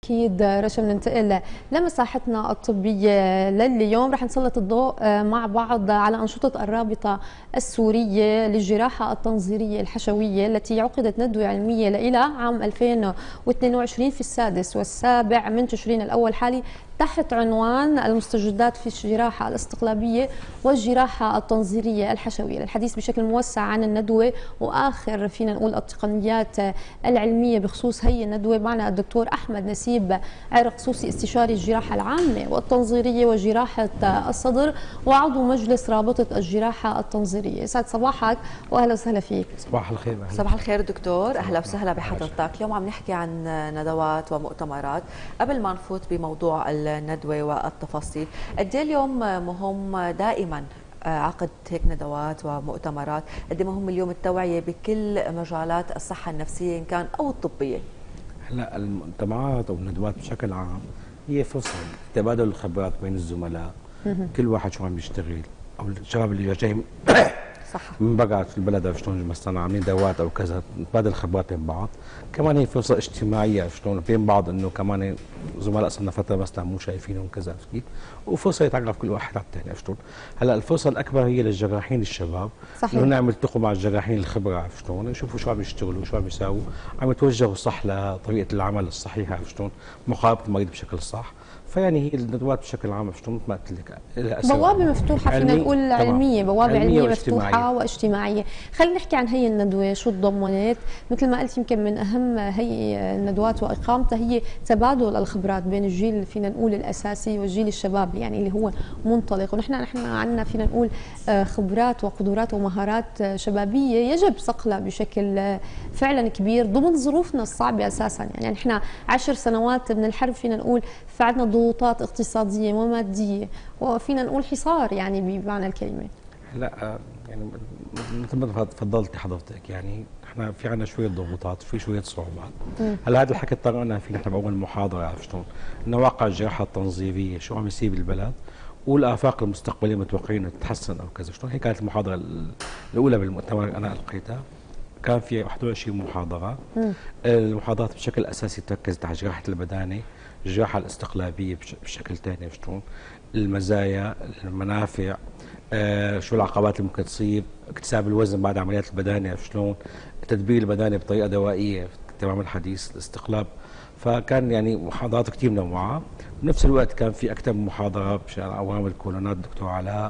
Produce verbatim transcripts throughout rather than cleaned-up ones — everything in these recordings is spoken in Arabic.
أكيد رشا. بننتقل لمساحتنا الطبية لليوم، رح نسلط الضوء مع بعض على أنشطة الرابطة السورية للجراحة التنظيرية الحشوية التي عقدت ندوة علمية لها عام ألفين واثنين وعشرين في السادس والسابع من تشرين الأول حالي تحت عنوان المستجدات في الجراحة الاستقلابية والجراحة التنظيرية الحشوية، للحديث بشكل موسع عن الندوة وآخر فينا نقول التقنيات العلمية بخصوص هي الندوة. معنا الدكتور أحمد نسيب عرقسوسي، استشاري الجراحة العامة والتنظيرية وجراحة الصدر وعضو مجلس رابطة الجراحة التنظيرية. يسعد صباحك وأهلا وسهلا فيك. صباح الخير. صباح الخير دكتور، أهلا وسهلا بحضرتك. اليوم عم نحكي عن ندوات ومؤتمرات. قبل ما نفوت بموضوع الندوة والتفاصيل، قد ايه اليوم مهم دائما عقد هيك ندوات ومؤتمرات؟ قد ايه مهم اليوم التوعية بكل مجالات الصحة النفسية إن كان أو الطبية؟ هلا المؤتمرات او الندوات بشكل عام هي فرصة تبادل الخبرات بين الزملاء، كل واحد شو عم يشتغل، او الشباب اللي جاي صح من بقى في البلد عرفت شلون مثلا عاملين دوات او كذا، نتبادل الخبرات بين بعض. كمان هي فرصه اجتماعيه عرفت شلون بين بعض، انه كمان زملاء صرنا فتره مثلا مو شايفينهم كذا عرفت كيف، وفرصه يتعرف كل واحد على الثاني عرفت شلون. هلا الفرصه الاكبر هي للجراحين الشباب، صحيح، انه نعمل التقوا مع الجراحين الخبره عرفت شلون، يشوفوا شو عم يشتغلوا شو عم يساووا، عم يتوجهوا صح لطريقه العمل الصحيحه عرفت شلون، مقابله المريض بشكل صح. فيعني هي الندوات بشكل عام عرفت مثل ما قلت لك بوابه مفتوحه فينا نقول علميه، بوابه علميه, علمية مفتوحه واجتماعيه. خلينا نحكي عن هي الندوه شو تضمنت. مثل ما قلت يمكن من اهم هي الندوات واقامتها هي تبادل الخبرات بين الجيل فينا نقول الاساسي والجيل الشباب يعني اللي هو منطلق، ونحن نحن عندنا فينا نقول خبرات وقدرات ومهارات شبابيه يجب صقلها بشكل فعلا كبير ضمن ظروفنا الصعبه اساسا. يعني نحن عشر سنوات من الحرب فينا نقول فعندنا ضغوطات اقتصاديه وماديه وفينا نقول حصار يعني بمعنى الكلمه. لا يعني مثل ما تفضلتي حضرتك، يعني احنا في عندنا شويه ضغوطات، في شويه صعوبات. هلا هذا الحكي طرقنا فيه نحن باول محاضره عرفت شلون؟ انه واقع الجراحه التنظيريه شو عم يصير بالبلد والافاق المستقبليه متوقعين تتحسن او كذا شلون. هي كانت المحاضره الاولى بالمؤتمر اللي انا القيتها. كان في واحد وعشرين محاضره. م. المحاضرات بشكل اساسي تركزت على جراحه البدانه، الجراحه الاستقلابيه بشكل ثاني شلون، المزايا، المنافع، آه شو العقبات اللي ممكن تصير، اكتساب الوزن بعد عمليات البدانه شلون، تدبير البدانه بطريقه دوائيه تمام الحديث، الاستقلاب. فكان يعني محاضرات كثير منوعه. بنفس الوقت كان في اكثر من محاضره بشان عوامل الكولونات دكتور علاء.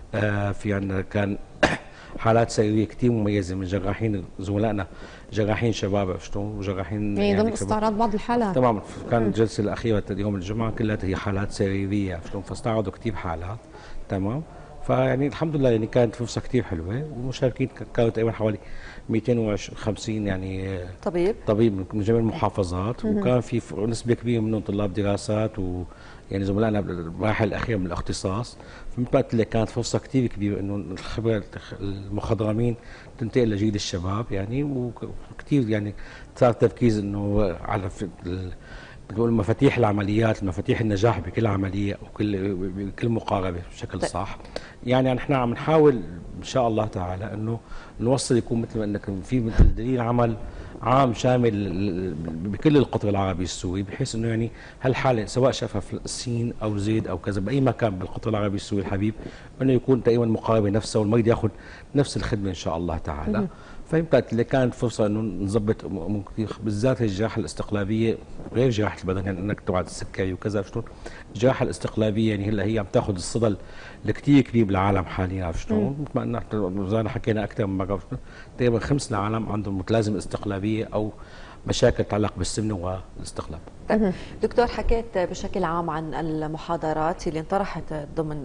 آه في عندنا كان حالات سريريه كثير مميزه من جراحين زملائنا، جراحين شباب شلون وجراحين يعني ضمن استعراض بعض الحالات. تمام. كان الجلسه الاخيره يوم الجمعه كلها هي حالات سريريه شلون، فاستعرضوا كثير حالات. تمام. فيعني الحمد لله يعني كانت فرصه كثير حلوه، والمشاركين كانوا تقريبا حوالي مئتين وخمسين يعني طبيب طبيب من جميع المحافظات، وكان في نسبه كبيره منهم طلاب دراسات و يعني زملائنا بالمراحل الاخيره من الاختصاص. فمثل ما قلت لك كانت فرصه كثير كبيره انه الخبره المخضرمين تنتقل لجيل الشباب يعني، وكثير يعني صار تركيز انه على بنقول مفاتيح العمليات، مفاتيح النجاح بكل عمليه وكل بكل مقاربه بشكل صح. يعني نحن عم نحاول ان شاء الله تعالى انه نوصل يكون مثل ما انك في مثل دليل عمل عام شامل بكل القطر العربي السوري، بحيث انه يعني هالحاله سواء شافها في الصين او زيد او كذا باي مكان بالقطر العربي السوري الحبيب، انه يكون تقريبا مقاربه نفسها والمريض ياخذ نفس الخدمه ان شاء الله تعالى. فيمكن اللي كانت فرصه انه نظبط بالذات الجراحه الاستقلابيه غير جراحه البدن، يعني انك توعد السكري وكذا شلون. الجراحه الاستقلابيه يعني هلا هي عم تاخذ الصدى الكثير كبير بالعالم حاليا عرفت شلون؟ مثل ما نحن زي ما حكينا اكثر من مره تقريبا خمس العالم عندهم متلازمه استقلابيه او مشاكل تتعلق بالسمنه والاستقلاب. طيب دكتور، حكيت بشكل عام عن المحاضرات اللي انطرحت ضمن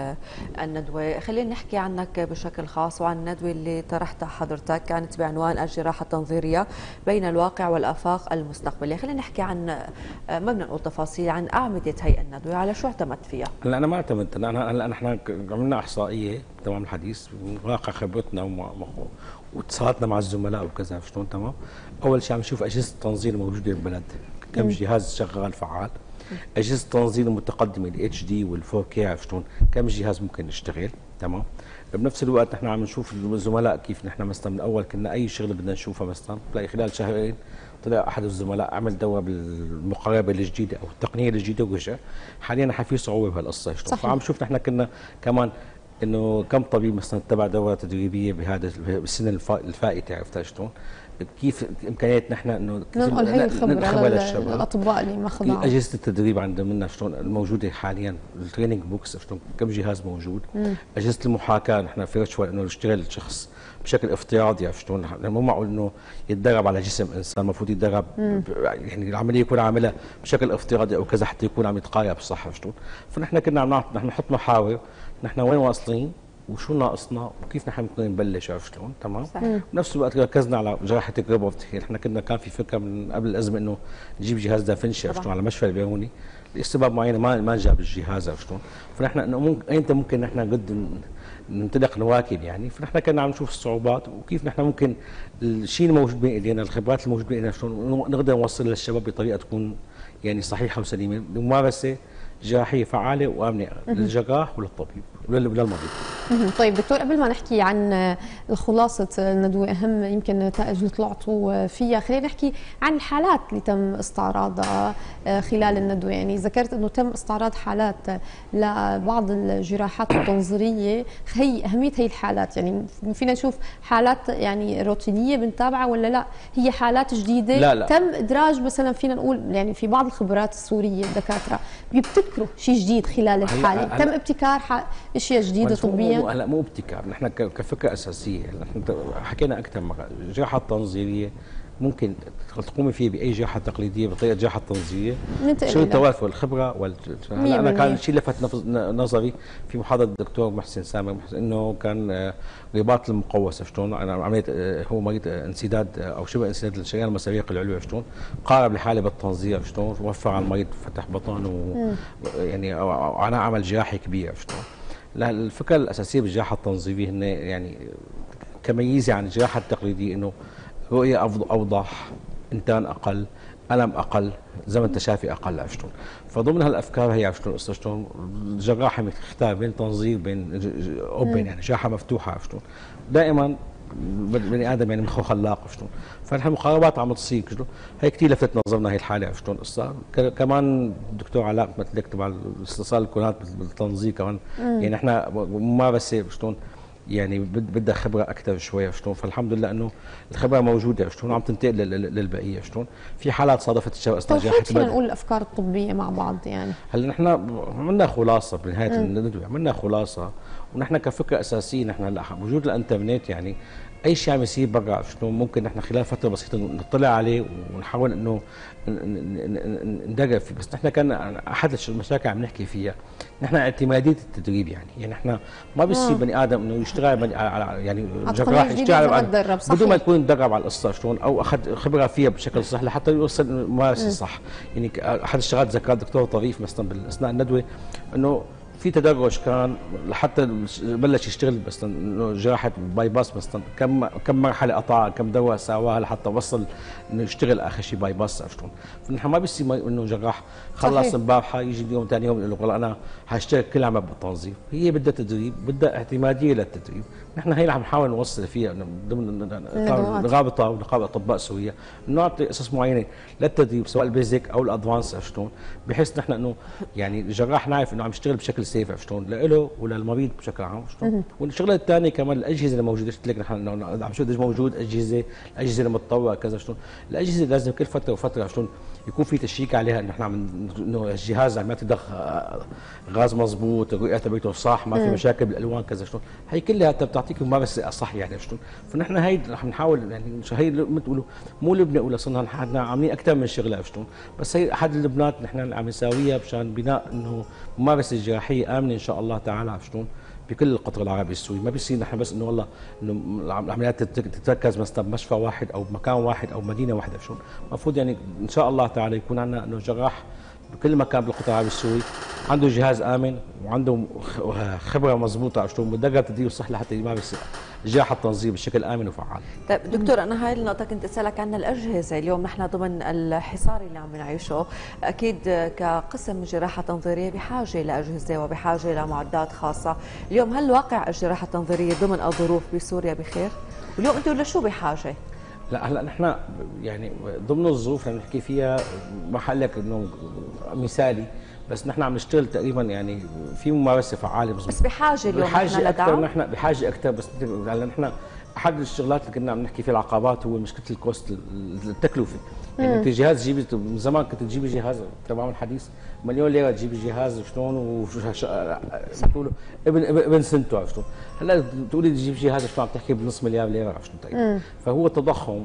الندوه، خلينا نحكي عنك بشكل خاص وعن الندوه اللي طرحتها حضرتك، كانت بعنوان الجراحه التنظيريه بين الواقع والافاق المستقبليه. خلينا نحكي عن ما بدنا نقول تفاصيل عن اعمده هي الندوه، على شو اعتمدت فيها؟ هلا انا ما اعتمدت، انا هلا نحن عملنا احصائيه تمام الحديث من واقع خبرتنا واتصالاتنا مع الزملاء وكذا شلون. تمام. اول شيء عم نشوف اجهزه التنظير الموجوده بالبلد كم جهاز شغال فعال، اجهزه التنظير المتقدمه الاتش دي والفور كي عرفت شلون كم جهاز ممكن يشتغل. تمام. بنفس الوقت نحن عم نشوف الزملاء كيف نحن مثلا من اول كنا اي شغل بدنا نشوفه مثلا تلاقي خلال شهرين طلع احد الزملاء عمل دواء بالمقاربه الجديده او التقنيه الجديده ورجع. حاليا في صعوبه بهالقصه شلون، فعم شوف نحن كنا كمان انه كم طبيب مثلا تبع دوره تدريبيه بهذا بالسنه الفائته عرفت شلون كيف امكانيات نحن انه ننقل هي الخبره للاطباء اللي ما خضعوا. اجهزه التدريب عندنا منا شلون الموجوده حاليا، التريننج بوكس شلون كم جهاز موجود، مم. اجهزه المحاكاه نحن في شوي انه يشتغل الشخص بشكل افتراضي عرفت شلون، مو معقول انه يتدرب على جسم انسان، المفروض يتدرب يعني العمليه يكون عاملها بشكل افتراضي او كذا حتى يكون عم يتقارب صح عرفت شلون. فنحن كنا عم نحن نحط محاور نحن وين واصلين وشو ناقصنا وكيف نحن ممكن نبلش عرفت شلون. تمام. بنفس الوقت ركزنا على جراحه الروبوت. نحن كنا كان في فكره من قبل الازمه انه نجيب جهاز دافنشي عرفت شلون على مشفى البيروني، لاسباب معينه ما ما جاب الجهاز عرفت شلون. فنحن انه ممكن ايمتى ممكن نحن قد ننطلق نواكب يعني. فنحن كنا عم نشوف الصعوبات وكيف نحن ممكن الشيء الموجود بين ايدينا، الخبرات الموجوده بين ايدينا شلون نقدر نوصل للشباب بطريقه تكون يعني صحيحه وسليمه، بممارسه جراحيه فعاله وامنه للجراح وللطبيب وللمريض. طيب دكتور، قبل ما نحكي عن خلاصه الندوه اهم يمكن النتائج اللي طلعتوا فيها، خلينا نحكي عن الحالات اللي تم استعراضها خلال الندوه. يعني ذكرت انه تم استعراض حالات لبعض الجراحات التنظيريه، هي اهميه هي الحالات يعني فينا نشوف حالات يعني روتينيه بنتابعها ولا لا هي حالات جديده لا لا. تم ادراج مثلا فينا نقول يعني في بعض الخبرات السوريه الدكاتره بيبتكروا شيء جديد خلال الحاله، تم ابتكار اشياء جديده طبيا. هلا مو ابتكار، نحن كفكره اساسيه نحن حكينا اكثر مره الجراحه التنظيريه ممكن تقومي فيه باي جراحه تقليديه بطريقه جراحه تنظيريه شو التوافر الخبره وال... هلا انا كان شيء لفت نظري في محاضره الدكتور محسن سامر انه كان رباط المقوس شلون انا عملت هو مريض انسداد او شبه انسداد للشريان المساريق العلوي شلون قارب لحاله بالتنظير شلون وفر على المريض فتح بطن و يعني انا عمل جراحي كبير شلون. لا الفكره الاساسيه بالجراحه التنظيريه هن يعني كميزه عن الجراحه التقليديه انه رؤيه اوضح، انتان اقل، الم اقل، زمن تشافي اقل عرفت شلون. فضمن هالافكار هي عرفت شلون قصه شلون الجراحه مختار بين تنظير بين اوبن يعني جراحه مفتوحه عرفت شلون. دائما بني ادم يعني مخه خلاق عرفت شلون. فنحن مقاربات عم تصير شلون هي كثير لفتت نظرنا هي الحاله عرفت شلون قصه. كمان الدكتور علاء مثل لك تبع استئصال الكونات بالتنظير كمان يعني نحن ممارسه شلون يعني بدها خبره اكثر شوي شلون. فالحمد لله انه الخبره موجوده شلون عم تنتقل للبقيه شلون. في حالات صادفت الشباب اثناء جراحه فينا نقول الافكار الطبيه مع بعض يعني. هلا نحن عملنا خلاصه بنهايه الندوه، عملنا خلاصه ونحن كفكره اساسيه نحن هلا وجود الانترنت يعني اي شيء عم يصير برا شلون ممكن نحن خلال فتره بسيطه نطلع عليه ونحاول انه ندرب فيه. بس نحن كان احد المشاكل عم نحكي فيها نحن اعتماديه التدريب يعني يعني نحن ما بيصير بني ادم انه يشتغل على يعني جراح يشتغل بدون ما يكون تدرب على القصه شلون او اخذ خبره فيها بشكل صح لحتى يوصل ممارسه صح. يعني احد الشغلات ذكر الدكتور طريف مثلا اثناء الندوه انه في تدرج كان لحتى بلش يشتغل مثلا انه جراحه باي باس مثلا كم كم مرحله قطع كم دواء سواها لحتى وصل انه يشتغل اخر شيء باي باس عرفت شلون. فنحن ما بيصير انه جراح خلص امبارح يجي اليوم ثاني يوم يقول لك والله انا حاشتغل كل عام بالتنظيف. هي بدها تدريب بدها اعتماديه للتدريب. نحن هي اللي عم نحاول نوصل فيها ضمن رابطه ونقابه اطباء سوريا نعطي قصص معينه للتدريب سواء البيزك او الادفانس عرفت شلون بحيث نحن انه يعني الجراح نعرف انه عم يشتغل بشكل سيف عرفت شلون له وللمريض بشكل عام عرفت شلون. والشغله الثانيه كمان الاجهزه اللي موجوده قلت لك نحن عم نشوف موجود اجهزه الاجهزه المتطوره كذا شلون. الاجهزه لازم كل فتره وفتره شلون يكون في تشيك عليها انه نحن عم انه الجهاز عم يضخ غاز مضبوط الرؤيه تبعته صح ما في مشاكل بالالوان كذا شلون. هي كلها بتعطيك ممارسه صح يعني شلون. فنحن هي رح نحاول يعني هي مثل تقولوا مو لبنه ولا صرنا نحن عاملين اكثر من شغله شلون. بس هي احد اللبنات نحن عم نساويها مشان بناء انه ممارسه جراحيه امنه ان شاء الله تعالى شلون بكل القطر العربي السوري. ما بيصير نحن بس انه والله انه العمليات تتركز مثلا بمشفى واحد او بمكان واحد او مدينه واحده شلون. المفروض يعني ان شاء الله تعالى يكون عندنا انه جراح بكل مكان بالقطر العربي السوري عنده جهاز امن وعنده خبره مضبوطه شلون بدقق تدريب الصحي لحتى يمارس الجراحه التنظيفيه بشكل امن وفعال. طيب دكتور، انا هاي النقطه كنت اسالك عنها، الاجهزه اليوم نحن ضمن الحصار اللي عم نعيشه اكيد كقسم جراحه تنظيريه بحاجه لاجهزه وبحاجه لمعدات خاصه، اليوم هل واقع الجراحه التنظيريه ضمن الظروف بسوريا بخير؟ واليوم انتم لشو بحاجه؟ لا هلا نحن يعني ضمن الظروف اللي نحكي فيها ما حقلك انه مثالي، بس نحن عم نشتغل تقريبا يعني في ممارسه فعاله بس, بس بحاجه اليوم بحاجه اكثر. نحن بحاجه اكثر، بس هلا نحن احد الشغلات اللي كنا عم نحكي فيها العقبات هو مشكله الكوست، التكلفه. يعني انت جهاز تجيبي من زمان كنت تجيبي جهاز تبع الحديث مليون ليره تجيبي جهاز شلون وشو بتقولوا ابن ابن سنته، عرفت شلون؟ هلا تقولي تجيب جهاز شلون عم تحكي بنص مليار ليره، عرفت شلون تقريبا. فهو التضخم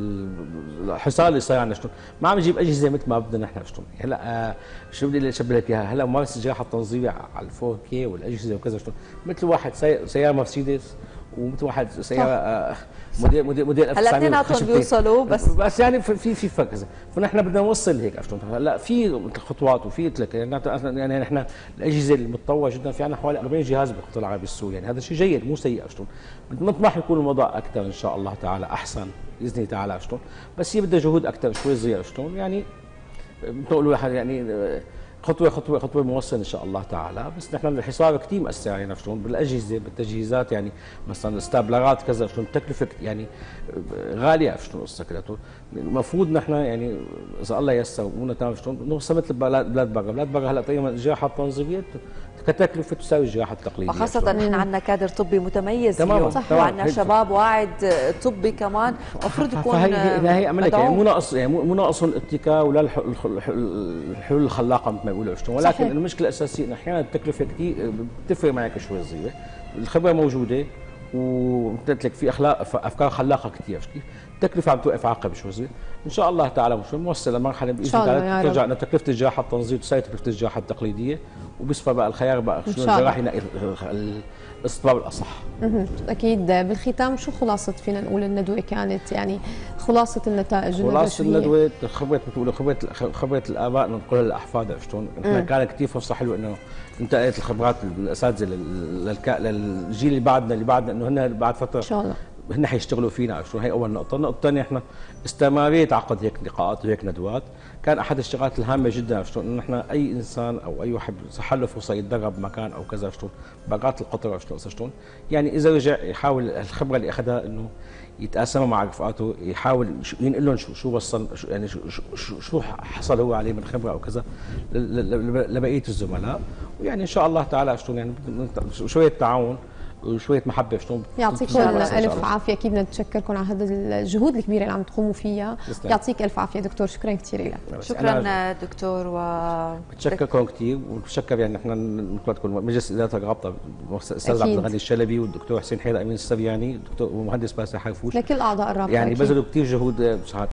والحصار اللي صار عندنا شلون ما عم نجيب اجهزه مثل ما بدنا نحن، عرفت شلون؟ هلا شو بدي اشبه لك اياها، هلا ممارسه الجراحه التنظيفيه على الفور كي والاجهزه وكذا شلون، مثل واحد سياره مرسيدس ومثل واحد سياره موديل موديل موديل هلا اثنيناتهم بيوصلوا، بس بس يعني في في فرق، فنحن بدنا نوصل هيك، عرفت هلا في خطوات وفي لك يعني نحن الاجهزه المتطوره جدا، في عندنا حوالي أربعين جهاز بالخطوط العربيه السوري، يعني هذا شيء جيد مو سيء، عرفت نطمح يكون الوضع اكثر ان شاء الله تعالى احسن باذن الله تعالى، عرفت بس هي بدها جهود اكثر شوي صغيره، عرفت يعني بتقولوا يعني خطوه خطوه خطوه موصل ان شاء الله تعالى. بس نحن الحصار كثير مأثر علينا شلون بالاجهزه بالتجهيزات، يعني مثلا الاستابلرات كذا شلون التكلفه يعني غاليه، شلون القصه كذا. المفروض نحن يعني اذا الله ييسر وامورنا تمام شلون نوصل مثل بلاد برا، بلاد برا هلا تقريبا الجراحه التنظيفيه كتكلفه تساوي الجراحه التقليديه، وخاصه نحن عندنا كادر طبي متميز اليوم وعندنا شباب واعد طبي كمان المفروض يكون فهي هي عملك يعني مو ناقص يعني مو ناقصهم الاتكاء ولا الحلول الخلاقه مثل ما بيقولوا، ولكن صحيح. المشكله الاساسيه احيانا التكلفه كثير بتفرق معك شوي صغيره، الخبره موجوده وقلت لك في اخلاق افكار خلاقه كثير، كيف التكلفه عم توقف عقب شوي صغير ان شاء الله تعالى، مش موصل لمرحله باذن الله ترجع انه تكلفه الجراحه التنظيف تساوي تكلفه الجراحه التقليديه، وبيصفى بقى الخيار بقى شنو الجراح ينقي الاستطباب الاصح. اكيد. بالختام شو خلاصه فينا نقول الندوه كانت، يعني خلاصه النتائج خلاصه الندوه خبره بتقولوا خبره خبره الاباء ننقلها للاحفاد، عرفت شلون؟ نحن كان كثير فرصه حلوه انه انتقلت الخبرات الاساتذه للجيل اللي بعدنا اللي بعدنا انه هن بعد فتره ان شاء الله هن حيشتغلوا فينا، عرفت شلون؟ هي اول نقطه. النقطه الثانيه احنا استمراريه عقد هيك لقاءات وهيك ندوات كان احد الشغلات الهامه جدا، عرفت شلون؟ انه نحن اي انسان او اي واحد صح له فرصه يتدرب بمكان او كذا، عرفت شلون؟ باقات القطر، عرفت شلون؟ يعني اذا رجع يحاول الخبره اللي اخذها انه يتقاسمها مع رفقاته، يحاول ينقل لهم شو شو وصل شو يعني شو شو, شو حصل هو عليه من خبره او كذا لبقيه الزملاء، ويعني ان شاء الله تعالى شلون يعني شويه تعاون وشويه محبه شلون. يعطيكم الف عافيه، اكيد بدنا نتشكركم على هذا الجهود الكبيره اللي عم تقوموا فيها، يعطيك الف عافيه دكتور، شكرا كثير لك. شكرا دكتور، و بتشكركم كثير وبتشكر يعني نحن مثل مجلس اداره الرابطه الاستاذ عبد الغني الشلبي والدكتور حسين حيدر امين السبياني والدكتور ومهندس باسل حرفوش لكل اعضاء الرابطه يعني بذلوا كثير جهود